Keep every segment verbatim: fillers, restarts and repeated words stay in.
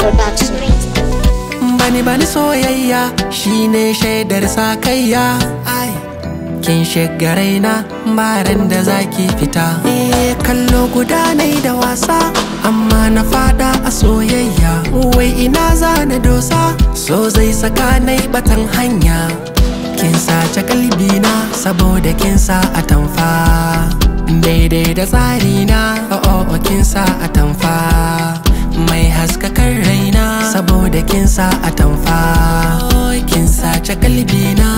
Production. Bani bani soyayya shine shaidar sakayya. Ai, kin shiga raina baran da zaki fita. Eh, kallo guda nai da wasa amma na fada a soyayya. Wai ina zana dosa so zai saka nai batan hanya. Kin sace kalbina saboda kin sa atamfa. Daidai da tsarina, oh oh kin sa atamfa. Mai haskakar raina saboda kin sa atamfa. Kin sace kalbina.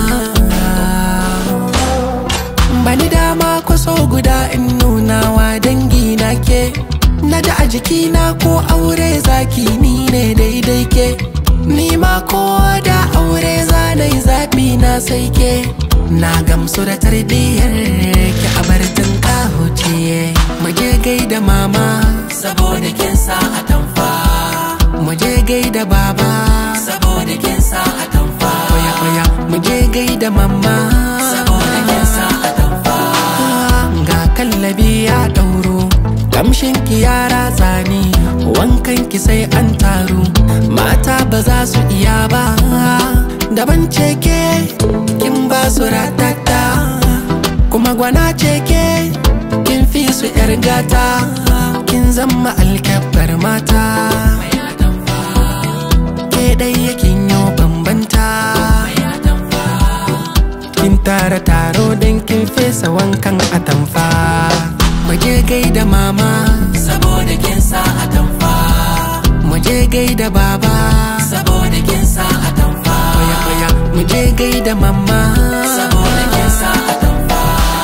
Bani dama kwaso guda in nuna wa dangi na ke. Naji a jikina ko aure zaki ni ne daidai ke. Ni ma ko da aure zanai zaɓi na sai ke. Na gamsu da tarbiyyar ki a bartin kahuciye. Muje gaida mama saboda kin sa atamfa. Muje gaida baba saboda kin sa atamfa. Oya oya muje gaida mama saboda kin sa atamfa. Ga kallabi ya dauro, kamshin ki ya ratsa ni, wankan ki sai an taru. Mata ba za su iya ba, daban ce ke kin ba su ratata. Kuma gwana ce ke kin fi su yar gata. Kin zama alkabbar mata, ke ɗaya kin yo bambanta. Kin tara taro don kin fesa wankan atamfa. Muje gaida mama saboda kin sa atamfa. Muje gaida baba saboda kin sa atamfa. Oya oya muje gaida mama saboda kin sa atamfa.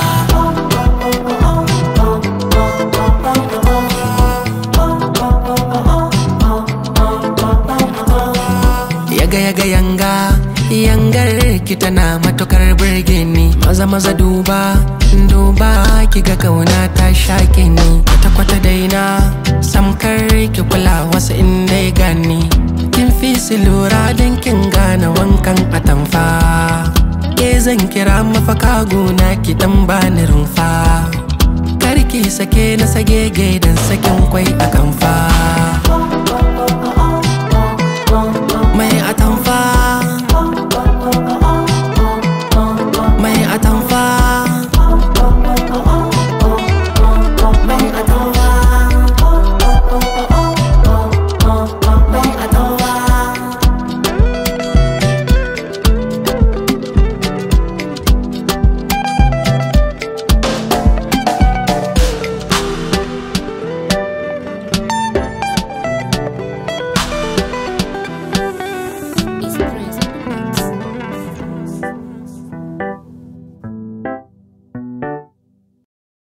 Yaga yaga yanga, yangar ki tana matukar burge ni. Maza maza duba, duba ki ga kauna ta shake ni. Kwata kwata daina, samkar ki kula wasu inda ya gani. Kin fi su lura don kin gane wankan atamfa. Ke zan kira mafaka gona ki dan bani rumfa. Karki sake na sage gaidan sakin kwai a kamfa.